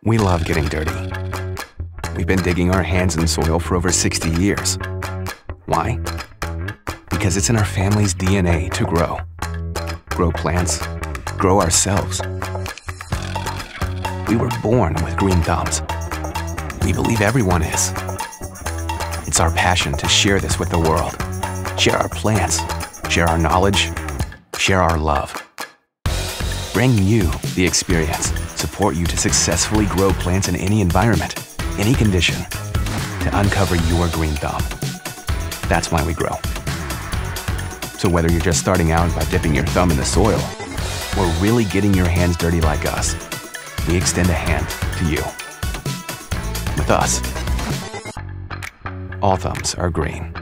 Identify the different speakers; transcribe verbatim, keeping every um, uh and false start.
Speaker 1: We love getting dirty. We've been digging our hands in soil for over sixty years. Why? Because it's in our family's D N A to grow. Grow plants, grow ourselves. We were born with green thumbs. We believe everyone is. It's our passion to share this with the world. Share our plants, share our knowledge, share our love. Bring you the experience, support you to successfully grow plants in any environment, any condition, to uncover your green thumb. That's why we grow. So whether you're just starting out by dipping your thumb in the soil, or really getting your hands dirty like us, we extend a hand to you. With us, all thumbs are green.